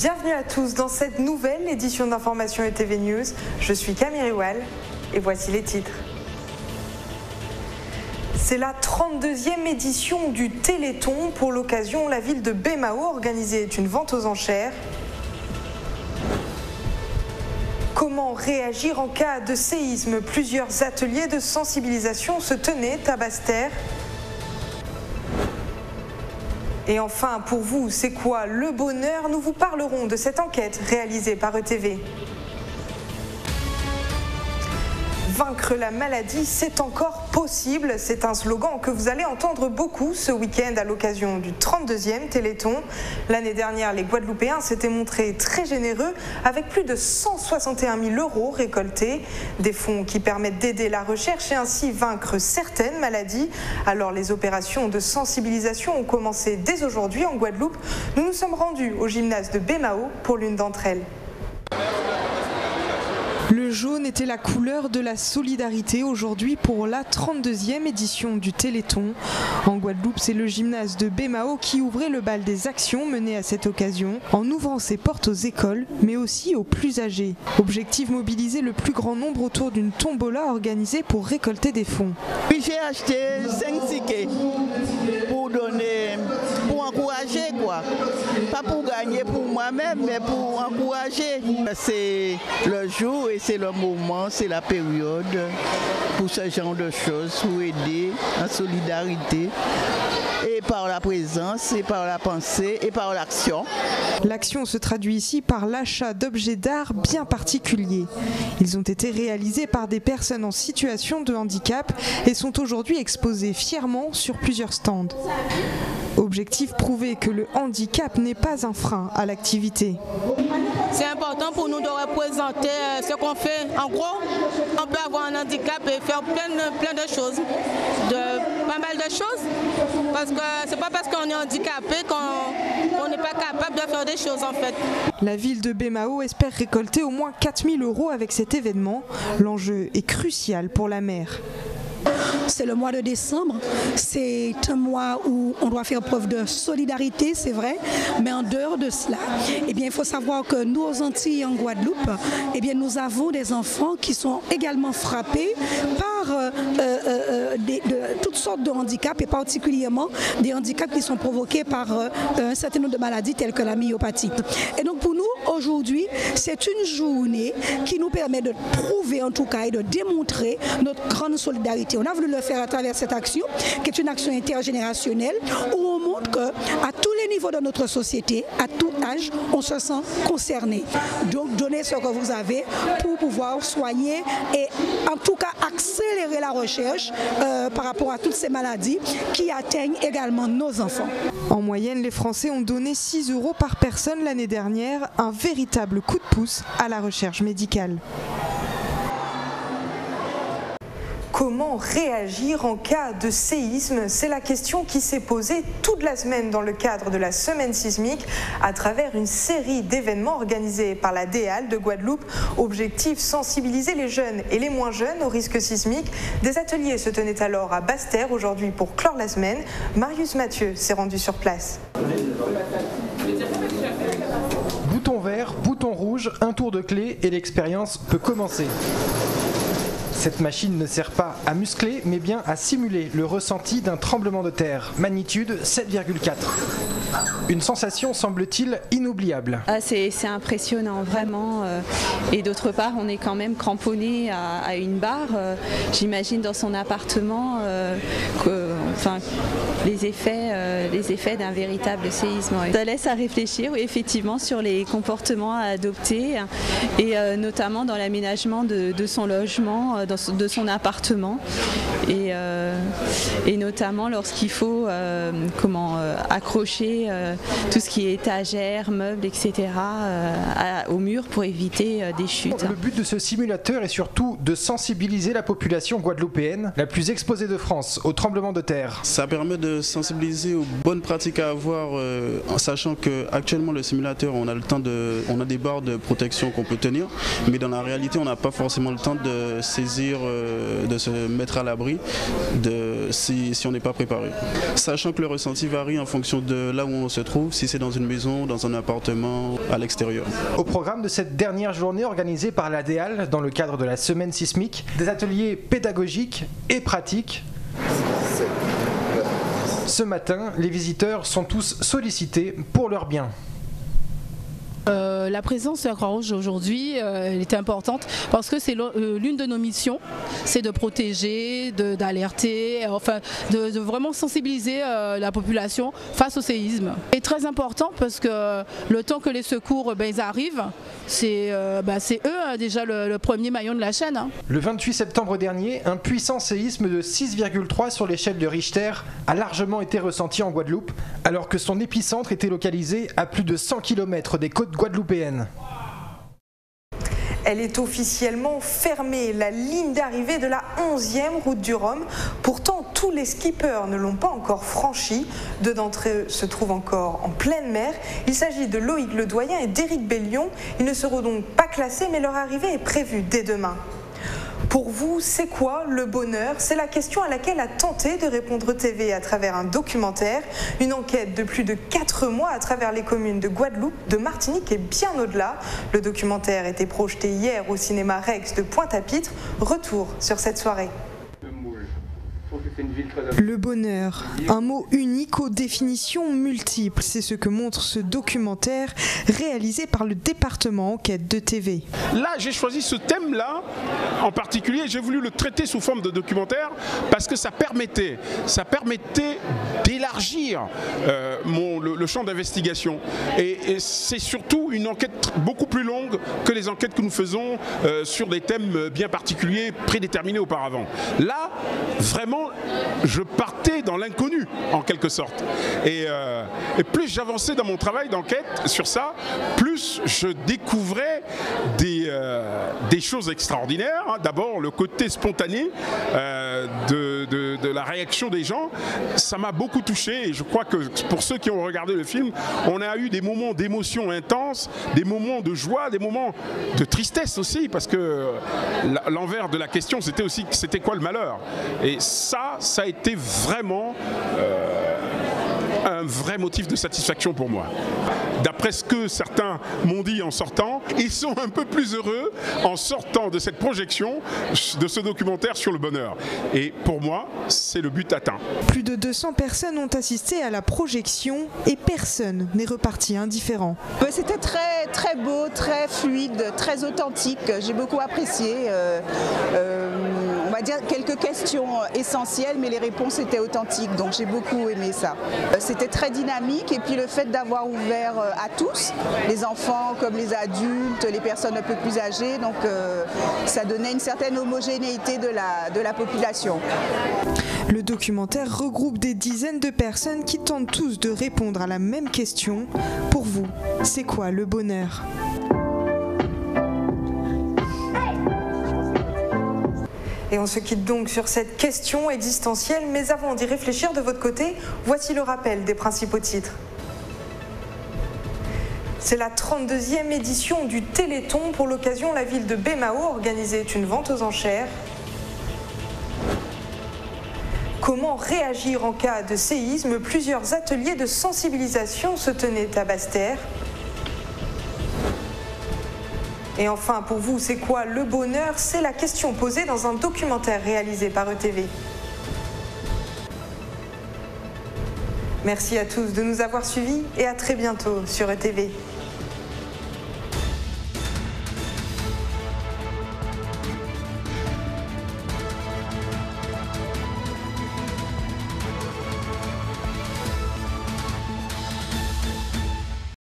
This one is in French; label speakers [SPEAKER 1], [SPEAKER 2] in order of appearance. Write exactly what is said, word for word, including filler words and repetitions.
[SPEAKER 1] Bienvenue à tous dans cette nouvelle édition d'Information E T V News. Je suis Camille Riwal et voici les titres. C'est la trente-deuxième édition du Téléthon. Pour l'occasion, la ville de Bemao organisait une vente aux enchères. Comment réagir en cas de séisme? Plusieurs ateliers de sensibilisation se tenaient à Basse-Terre. Et enfin, pour vous, c'est quoi le bonheur? Nous vous parlerons de cette enquête réalisée par E T V. Vaincre la maladie, c'est encore possible. C'est un slogan que vous allez entendre beaucoup ce week-end à l'occasion du trente-deuxième Téléthon. L'année dernière, les Guadeloupéens s'étaient montrés très généreux avec plus de cent soixante et un mille euros récoltés. Des fonds qui permettent d'aider la recherche et ainsi vaincre certaines maladies. Alors les opérations de sensibilisation ont commencé dès aujourd'hui en Guadeloupe. Nous nous sommes rendus au gymnase de Bemao pour l'une d'entre elles. Le jaune était la couleur de la solidarité aujourd'hui pour la trente-deuxième édition du Téléthon. En Guadeloupe, c'est le gymnase de Bemao qui ouvrait le bal des actions menées à cette occasion, en ouvrant ses portes aux écoles, mais aussi aux plus âgés. Objectif, mobiliser le plus grand nombre autour d'une tombola organisée pour récolter des fonds.
[SPEAKER 2] Oui, j'ai acheté cinq tickets pour donner, pour encourager quoi. Pas pour gagner pour moi-même, mais pour encourager. C'est le jour et c'est le moment, c'est la période pour ce genre de choses, pour aider en solidarité. Et par la présence, et par la pensée, et par l'action.
[SPEAKER 1] L'action se traduit ici par l'achat d'objets d'art bien particuliers. Ils ont été réalisés par des personnes en situation de handicap et sont aujourd'hui exposés fièrement sur plusieurs stands. Objectif, prouver que le handicap n'est pas un frein à l'activité.
[SPEAKER 3] C'est important pour nous de représenter ce qu'on fait. En gros, on peut avoir un handicap et faire plein de, plein de choses, de, pas mal de choses, parce que c'est pas parce qu'on est handicapé qu'on n'est pas capable de faire des choses en fait.
[SPEAKER 1] La ville de Bemao espère récolter au moins quatre mille euros avec cet événement. L'enjeu est crucial pour la maire.
[SPEAKER 4] C'est le mois de décembre, c'est un mois où on doit faire preuve de solidarité, c'est vrai, mais en dehors de cela, eh bien, il faut savoir que nous aux Antilles en Guadeloupe, eh bien, nous avons des enfants qui sont également frappés par euh, euh, des, de, toutes sortes de handicaps et particulièrement des handicaps qui sont provoqués par euh, un certain nombre de maladies telles que la myopathie. Et donc pour nous, aujourd'hui, c'est une journée qui nous permet de prouver en tout cas et de démontrer notre grande solidarité. On a voulu le faire à travers cette action, qui est une action intergénérationnelle, où on montre qu'à tous les niveaux de notre société, à tout âge, on se sent concerné. Donc donnez ce que vous avez pour pouvoir soigner et en tout cas accélérer la recherche euh, par rapport à toutes ces maladies qui atteignent également nos enfants.
[SPEAKER 1] En moyenne, les Français ont donné six euros par personne l'année dernière, un véritable coup de pouce à la recherche médicale. Comment réagir en cas de séisme? C'est la question qui s'est posée toute la semaine dans le cadre de la semaine sismique à travers une série d'événements organisés par la D E A L de Guadeloupe. Objectif, sensibiliser les jeunes et les moins jeunes aux risques sismiques. Des ateliers se tenaient alors à Basse-Terre aujourd'hui pour clore la semaine. Marius Mathieu s'est rendu sur place.
[SPEAKER 5] Bouton vert, bouton rouge, un tour de clé et l'expérience peut commencer. Cette machine ne sert pas à muscler, mais bien à simuler le ressenti d'un tremblement de terre, magnitude sept virgule quatre. Une sensation, semble-t-il, inoubliable.
[SPEAKER 6] Ah, c'est impressionnant, vraiment. Et d'autre part, on est quand même cramponné à, à une barre. J'imagine dans son appartement euh, que, enfin, les effets, euh, les effets d'un véritable séisme. Ouais. Ça laisse à réfléchir, oui, effectivement, sur les comportements à adopter et euh, notamment dans l'aménagement de, de son logement, dans, de son appartement et, euh, et notamment lorsqu'il faut euh, comment, euh, accrocher euh, tout ce qui est étagères, meubles, et cetera euh, à, au mur pour éviter euh, des chutes.
[SPEAKER 5] Le but de ce simulateur est surtout de sensibiliser la population guadeloupéenne, la plus exposée de France, au tremblement de terre.
[SPEAKER 7] Ça permet de sensibiliser aux bonnes pratiques à avoir, euh, en sachant qu'actuellement le simulateur, on a le temps de, on a des barres de protection qu'on peut tenir, mais dans la réalité, on n'a pas forcément le temps de saisir, euh, de se mettre à l'abri de si, si on n'est pas préparé. Sachant que le ressenti varie en fonction de là où on se trouve, si c'est dans une maison, dans un appartement, à l'extérieur.
[SPEAKER 5] Au programme de cette dernière journée organisée par l'A D E A L dans le cadre de la semaine sismique, des ateliers pédagogiques et pratiques. Ce matin, les visiteurs sont tous sollicités pour leur bien.
[SPEAKER 8] Euh, la présence de la Croix-Rouge aujourd'hui euh, elle était importante parce que c'est l'une de nos missions, c'est de protéger, d'alerter, enfin de, de vraiment sensibiliser euh, la population face au séisme. C'est très important parce que le temps que les secours ben, ils arrivent, c'est euh, ben, eux déjà le, le premier maillon de la chaîne. Hein.
[SPEAKER 5] Le vingt-huit septembre dernier, un puissant séisme de six virgule trois sur l'échelle de Richter a largement été ressenti en Guadeloupe, alors que son épicentre était localisé à plus de cent kilomètres des côtes guadeloupéennes.
[SPEAKER 1] Elle est officiellement fermée, la ligne d'arrivée de la onzième route du Rhum. Pourtant, tous les skippers ne l'ont pas encore franchie. Deux d'entre eux se trouvent encore en pleine mer. Il s'agit de Loïc Ledoyen et d'Éric Bellion. Ils ne seront donc pas classés, mais leur arrivée est prévue dès demain. Pour vous, c'est quoi le bonheur? C'est la question à laquelle a tenté de répondre T V à travers un documentaire, une enquête de plus de quatre mois à travers les communes de Guadeloupe, de Martinique et bien au-delà. Le documentaire était projeté hier au cinéma Rex de Pointe-à-Pitre. Retour sur cette soirée. Le bonheur, un mot unique aux définitions multiples, c'est ce que montre ce documentaire réalisé par le département enquête de T V.
[SPEAKER 9] Là, j'ai choisi ce thème-là en particulier, j'ai voulu le traiter sous forme de documentaire parce que ça permettait, ça permettait d'élargir euh, mon, le, le champ d'investigation. Et, et c'est surtout une enquête beaucoup plus longue que les enquêtes que nous faisons euh, sur des thèmes bien particuliers, prédéterminés auparavant. Là, vraiment, je partais dans l'inconnu, en quelque sorte. Et, euh, et plus j'avançais dans mon travail d'enquête sur ça, plus je découvrais des, euh, des choses extraordinaires. Hein. D'abord, le côté spontané euh, de, de, de la réaction des gens, ça m'a beaucoup touché. Et je crois que pour ceux qui ont regardé le film, on a eu des moments d'émotion intense, des moments de joie, des moments de tristesse aussi, parce que l'envers de la question, c'était aussi c'était quoi le malheur. Et ça, ça a été vraiment euh, un vrai motif de satisfaction pour moi. D'après ce que certains m'ont dit en sortant, ils sont un peu plus heureux en sortant de cette projection, de ce documentaire sur le bonheur. Et pour moi, c'est le but atteint.
[SPEAKER 1] Plus de deux cents personnes ont assisté à la projection et personne n'est reparti indifférent.
[SPEAKER 10] C'était très, très beau, très fluide, très authentique. J'ai beaucoup apprécié. Euh, euh, on va dire quelques questions essentielles, mais les réponses étaient authentiques. Donc j'ai beaucoup aimé ça. C'était très dynamique et puis le fait d'avoir ouvert à tous, les enfants comme les adultes, les personnes un peu plus âgées, donc euh, ça donnait une certaine homogénéité de la, de la population.
[SPEAKER 1] Le documentaire regroupe des dizaines de personnes qui tentent tous de répondre à la même question. Pour vous, c'est quoi le bonheur ? Et on se quitte donc sur cette question existentielle, mais avant d'y réfléchir de votre côté, voici le rappel des principaux titres. C'est la trente-deuxième édition du Téléthon. Pour l'occasion, la ville de Baie-Mahault organisait une vente aux enchères. Comment réagir en cas de séisme? Plusieurs ateliers de sensibilisation se tenaient à Basse-Terre. Et enfin, pour vous, c'est quoi le bonheur? C'est la question posée dans un documentaire réalisé par E T V. Merci à tous de nous avoir suivis et à très bientôt sur E T V.